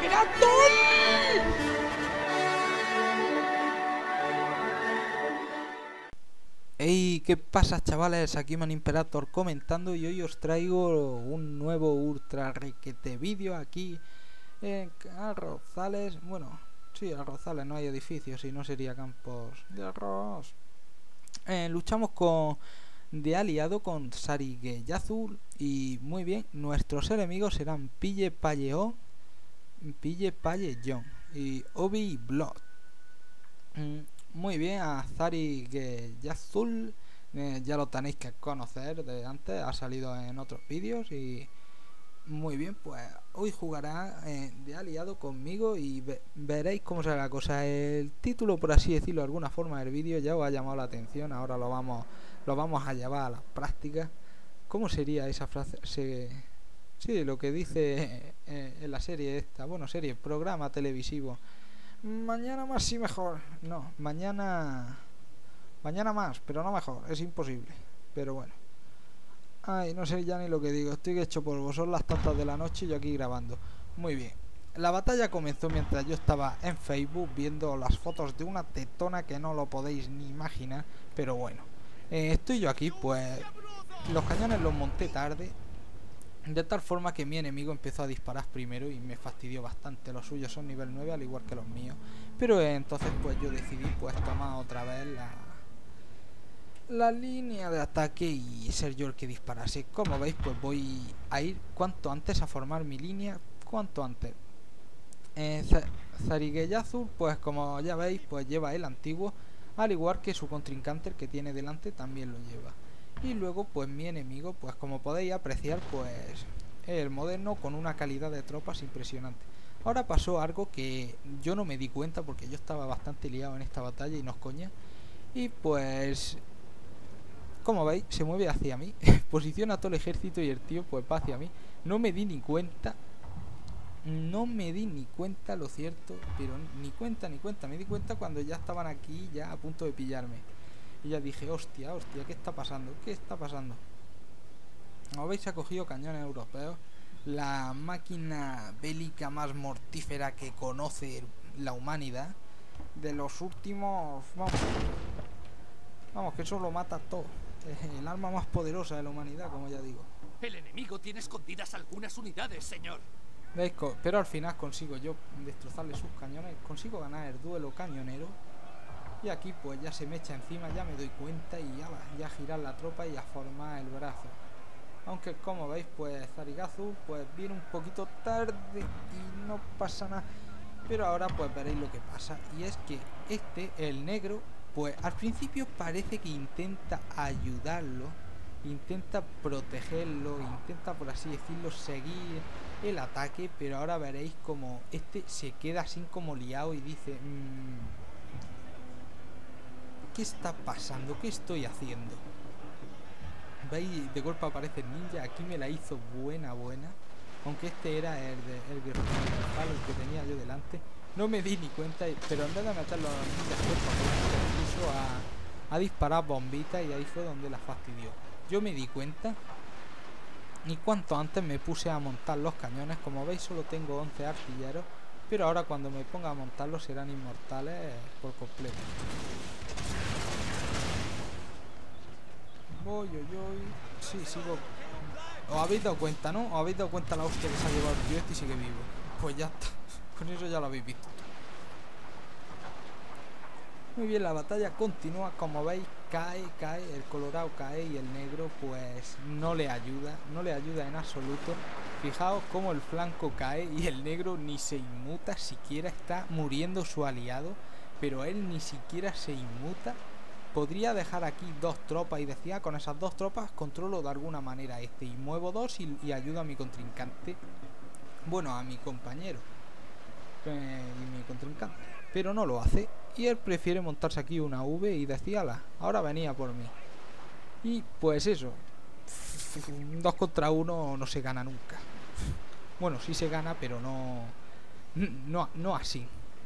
Imperator. Hey, ¿qué pasa, chavales? Aquí Man Imperator comentando y hoy os traigo un nuevo ultra requete vídeo aquí en Arrozales. Bueno, sí, Arrozales, no hay edificios y no sería Campos de Arroz. Luchamos con de aliado con Sarigeyazul y muy bien, nuestros enemigos serán Pille Palleón y Obi Blood. Muy bien, a Sarigeyazul ya lo tenéis que conocer de antes, ha salido en otros vídeos y muy bien, pues hoy jugará de aliado conmigo y veréis cómo será la cosa. El título, por así decirlo de alguna forma, del vídeo ya os ha llamado la atención, ahora lo vamos a llevar a la práctica. ¿Cómo sería esa frase? Sí, lo que dice en la serie esta, bueno, programa televisivo. Mañana más y mejor. No, mañana más, pero no mejor, es imposible. Pero bueno. Ay, no sé ya ni lo que digo, estoy hecho polvo, son las tantas de la noche y yo aquí grabando. Muy bien. La batalla comenzó mientras yo estaba en Facebook viendo las fotos de una tetona que no lo podéis ni imaginar, pero bueno. Estoy yo aquí, pues los cañones los monté tarde, de tal forma que mi enemigo empezó a disparar primero y me fastidió bastante. Los suyos son nivel 9 al igual que los míos, pero entonces pues yo decidí pues tomar otra vez la línea de ataque y ser yo el que disparase. Como veis, pues voy a ir cuanto antes a formar mi línea, cuanto antes. Sarigeyazul, pues como ya veis, pues lleva el antiguo, al igual que su contrincante, el que tiene delante, también lo lleva. Y luego, pues mi enemigo, pues como podéis apreciar, pues el moderno con una calidad de tropas impresionante. Ahora pasó algo que yo no me di cuenta porque yo estaba bastante liado en esta batalla y no es coña. Y pues, como veis, se mueve hacia mí, posiciona todo el ejército y el tío pues va hacia mí. No me di ni cuenta, lo cierto, pero ni cuenta, me di cuenta cuando ya estaban aquí, ya a punto de pillarme. Y ya dije, hostia, ¿qué está pasando? Como veis, ha cogido cañones europeos, la máquina bélica más mortífera que conoce la humanidad, de los últimos, vamos, que eso lo mata todo. El arma más poderosa de la humanidad, como ya digo. El enemigo tiene escondidas algunas unidades, señor. ¿Veis? Pero al final consigo yo destrozarle sus cañones, consigo ganar el duelo cañonero. Y aquí pues ya se me echa encima, ya me doy cuenta y ya a girar la tropa y a formar el brazo. Aunque como veis, pues Sarigeyazul pues viene un poquito tarde y no pasa nada. Pero ahora pues veréis lo que pasa. Y es que el negro, pues al principio parece que intenta ayudarlo, intenta protegerlo, intenta, por así decirlo, seguir el ataque. Pero ahora veréis como se queda así como liado y dice... ¿qué está pasando? ¿Qué estoy haciendo? ¿Veis? De golpe aparece el ninja. Aquí me la hizo buena. Aunque este era el principal, el que tenía yo delante. No me di ni cuenta, pero en vez de meterlo a los ninjas puso a disparar bombitas y ahí fue donde la fastidió. Yo me di cuenta y cuanto antes me puse a montar los cañones. Como veis, solo tengo 11 artilleros, pero ahora cuando me ponga a montarlos serán inmortales por completo. Sí, sigo. ¿Os habéis dado cuenta, no? ¿Os habéis dado cuenta la hostia que se ha llevado el tío este y sigue vivo? Pues ya está. Con eso ya lo habéis visto. Muy bien, la batalla continúa. Como veis, cae. El colorado cae y el negro pues no le ayuda en absoluto. Fijaos cómo el flanco cae y el negro ni se inmuta. Siquiera está muriendo su aliado, pero él ni siquiera se inmuta. Podría dejar aquí 2 tropas y decía, con esas 2 tropas controlo de alguna manera y muevo 2 y ayudo a mi contrincante, bueno, a mi compañero y mi contrincante, pero no lo hace y él prefiere montarse aquí una V y decía, ahora venía por mí. Y pues eso, 2 contra 1 no se gana nunca. Bueno, sí se gana, pero no así.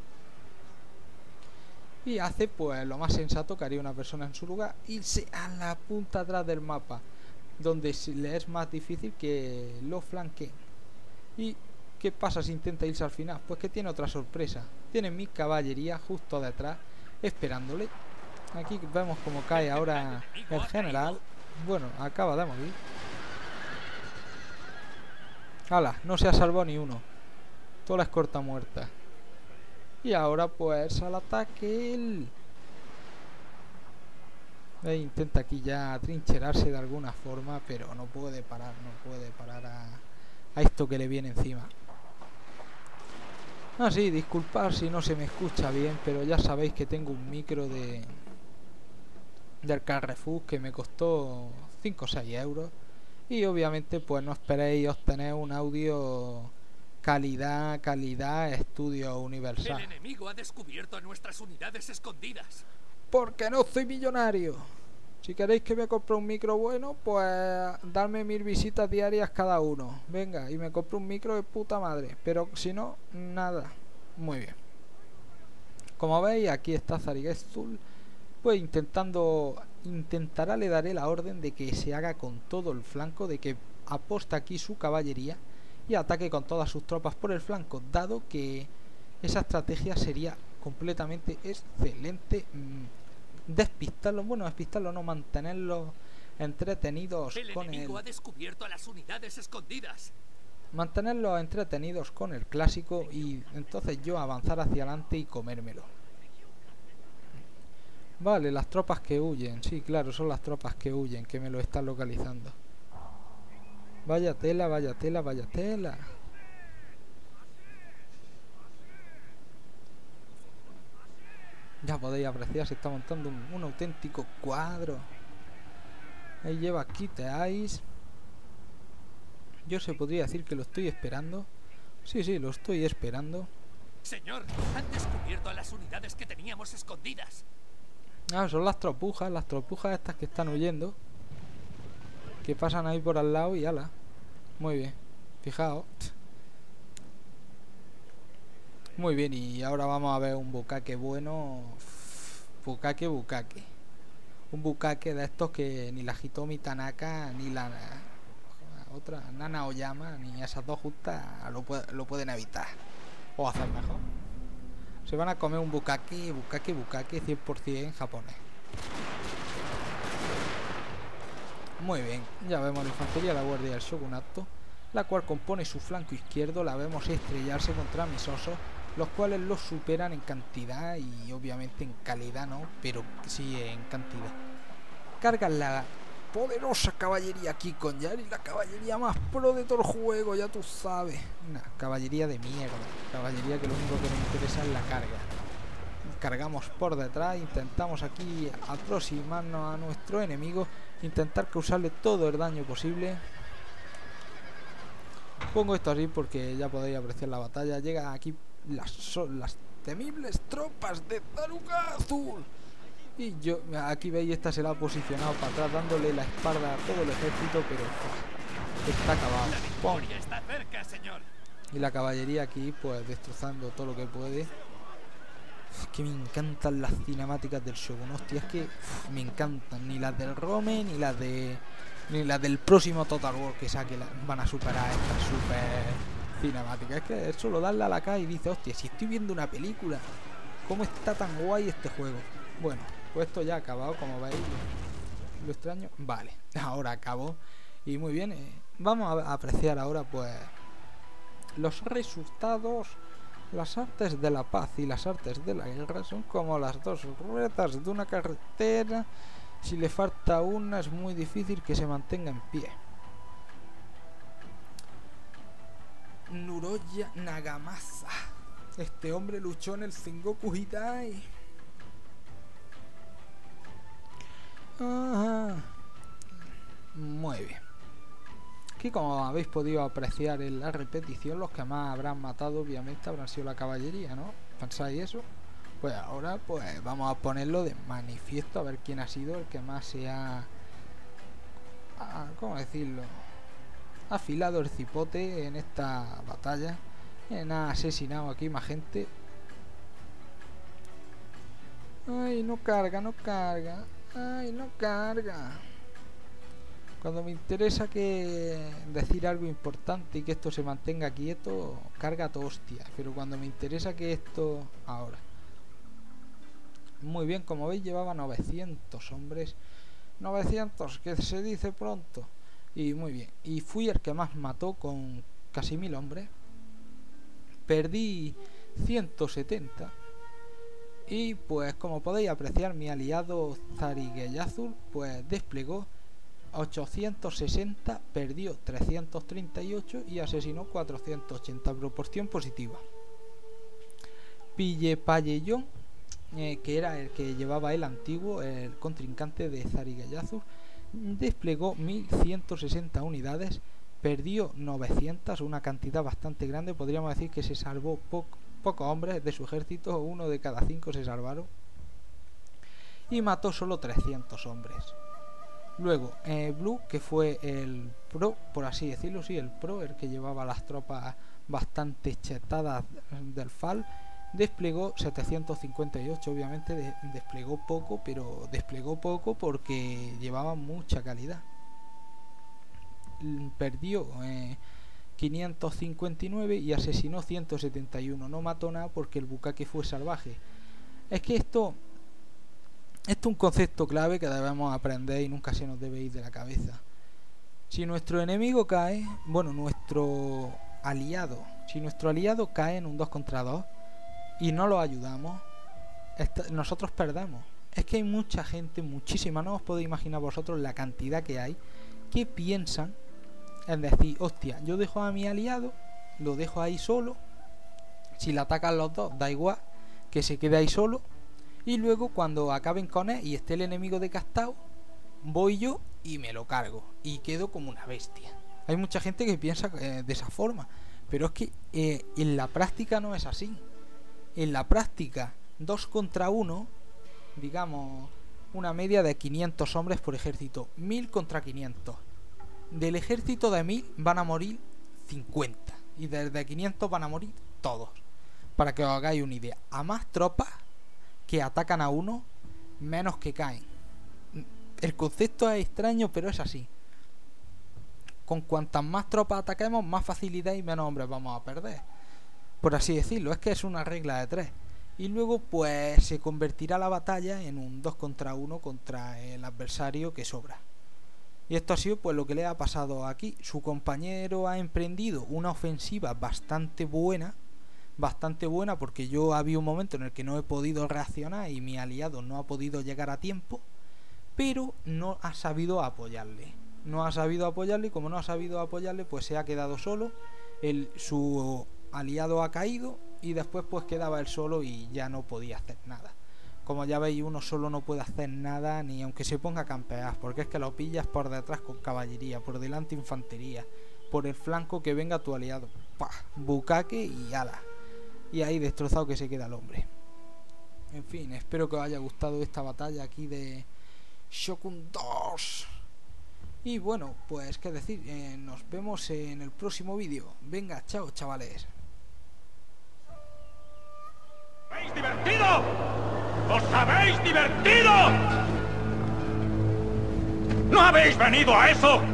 Y hace pues lo más sensato que haría una persona en su lugar, irse a la punta atrás del mapa, donde le es más difícil que lo flanqueen. ¿Y ¿Qué pasa si intenta irse al final? Pues que tiene otra sorpresa. Tiene mi caballería justo detrás, esperándole. Aquí vemos cómo cae ahora el general. Bueno, acaba de morir. ¡Hala! No se ha salvado ni uno. Toda la escorta muerta. Y ahora pues al ataque él. Intenta aquí ya trincherarse de alguna forma, pero no puede parar, a esto que le viene encima. Ah, sí, disculpad si no se me escucha bien, pero ya sabéis que tengo un micro del Carrefour que me costó 5 o 6 euros. Y obviamente pues no esperéis obtener un audio calidad, estudio universal. El enemigo ha descubierto a nuestras unidades escondidas. Porque no soy millonario. Si queréis que me compre un micro bueno, pues darme 1000 visitas diarias cada uno. Venga, y me compro un micro de puta madre. Pero si no, nada. Muy bien. Como veis, aquí está Zarigestul. Pues intentará, le daré la orden de que se haga con todo el flanco, de que aposte aquí su caballería y ataque con todas sus tropas por el flanco, dado que esa estrategia sería completamente excelente. Despistarlos, bueno, despistarlos no, mantenerlos entretenidos con el enemigo ha descubierto a las unidades escondidas. Mantenerlos entretenidos con el clásico y entonces yo avanzar hacia adelante y comérmelo. Vale, las tropas que huyen, sí, claro, son las tropas que huyen, que me lo están localizando. Vaya tela, vaya tela, vaya tela. Ya podéis apreciar, se está montando un auténtico cuadro. Ahí lleva Kite Ice. Yo se podría decir que lo estoy esperando. Sí, lo estoy esperando. Señor, han descubierto a las unidades que teníamos escondidas. Ah, son las tropujas estas que están huyendo. Que pasan ahí por al lado y ala. Muy bien, fijaos. Muy bien, y ahora vamos a ver un bucaque bueno. Bucaque. Un bucaque de estos que ni la Hitomi Tanaka ni la otra Nana Oyama ni esas dos justas lo pueden evitar o hacer mejor. Se van a comer un bucaque 100% japonés. Muy bien, ya vemos la infantería de la guardia del shogunato, la cual compone su flanco izquierdo. La vemos estrellarse contra mis osos, los cuales los superan en cantidad y obviamente en calidad no, pero sí en cantidad. Cargan la poderosa caballería aquí con Yari, la caballería más pro de todo el juego, ya tú sabes. Una caballería de mierda, caballería que lo único que me interesa es la carga. Cargamos por detrás, intentamos aquí aproximarnos a nuestro enemigo, intentar causarle todo el daño posible. Pongo esto así porque ya podéis apreciar la batalla. Llega aquí las temibles tropas de Taruga Azul. Y yo, aquí veis, esta se la ha posicionado para atrás, dándole la espalda a todo el ejército, pero está acabado. La victoria está cerca, señor. Y la caballería aquí, pues destrozando todo lo que puede. Es que me encantan las cinemáticas del Shogun, hostia, es que me encantan. Ni las del Rome, ni las del próximo Total War que saque, van a superar estas super cinemáticas. Es que es solo darle a la K y dice, hostia, si estoy viendo una película, ¿cómo está tan guay este juego? Bueno, pues esto ya ha acabado, como veis. Lo extraño. Vale, ahora acabó. Y muy bien, vamos a apreciar ahora pues los resultados. Las artes de la paz y las artes de la guerra son como las dos ruedas de una carretera. Si le falta una es muy difícil que se mantenga en pie. Nuroya Nagamasa. Este hombre luchó en el Sengoku Hitai. Muy bien. Aquí, como habéis podido apreciar en la repetición, los que más habrán matado obviamente habrán sido la caballería, ¿no? ¿Pensáis eso? Pues ahora pues vamos a ponerlo de manifiesto, a ver quién ha sido el que más se ha... ¿cómo decirlo? Afilado el cipote en esta batalla. Ha asesinado aquí más gente. Ay, no carga. Ay, no carga. Cuando me interesa que decir algo importante y que esto se mantenga quieto, carga todo hostia. Pero cuando me interesa que esto... Ahora. Muy bien, como veis llevaba 900 hombres. 900, que se dice pronto. Y muy bien. Y fui el que más mató con casi 1000 hombres. Perdí 170. Y pues como podéis apreciar, mi aliado Zarigeyazur pues desplegó 860, perdió 338 y asesinó 480, proporción positiva. Pillepayellón, que era el que llevaba el antiguo, el contrincante de Zarigeyazur, desplegó 1160 unidades, perdió 900, una cantidad bastante grande. Podríamos decir que se salvó pocos hombres de su ejército, 1 de cada 5 se salvaron, y mató solo 300 hombres. Luego, Blue, que fue el pro, por así decirlo, sí, el pro, el que llevaba las tropas bastante chetadas del FAL, desplegó 758, obviamente desplegó poco, pero desplegó poco porque llevaba mucha calidad. Perdió 559 y asesinó 171, no mató nada porque el bucaque fue salvaje. Es que esto es un concepto clave que debemos aprender y nunca se nos debe ir de la cabeza. Si nuestro enemigo cae, bueno, si nuestro aliado cae en un 2 contra 2 y no lo ayudamos, nosotros perdemos. Es que hay mucha gente, muchísima, no os podéis imaginar vosotros la cantidad que hay, que piensan en decir, hostia, yo dejo a mi aliado, lo dejo ahí solo, si le atacan los dos, da igual, que se quede ahí solo, y luego cuando acaben con él y esté el enemigo decastado, voy yo y me lo cargo y quedo como una bestia. Hay mucha gente que piensa de esa forma, pero es que en la práctica no es así. En la práctica, 2 contra 1, digamos una media de 500 hombres por ejército, 1000 contra 500. Del ejército de 1000 van a morir 50 y desde 500 van a morir todos. Para que os hagáis una idea, a más tropas que atacan a uno, menos que caen. El concepto es extraño, pero es así. Con cuantas más tropas ataquemos, más facilidad y menos hombres vamos a perder, por así decirlo. Es que es una regla de 3. Y luego pues se convertirá la batalla en un 2 contra 1 contra el adversario que sobra. Y esto ha sido pues lo que le ha pasado aquí. Su compañero ha emprendido una ofensiva bastante buena, porque yo había un momento en el que no he podido reaccionar y mi aliado no ha podido llegar a tiempo, pero no ha sabido apoyarle. Y como no ha sabido apoyarle, pues se ha quedado solo. Su aliado ha caído y después pues quedaba él solo y ya no podía hacer nada. Como ya veis, uno solo no puede hacer nada, ni aunque se ponga a campear, porque es que lo pillas por detrás con caballería, por delante infantería, por el flanco que venga tu aliado, ¡pah! Bucaque y ala. Y ahí destrozado que se queda el hombre. En fin, espero que os haya gustado esta batalla aquí de Shogun 2. Y bueno, pues qué decir, nos vemos en el próximo vídeo. Venga, chao chavales. ¿Habéis divertido? ¡Os habéis divertido! ¿No habéis venido a eso?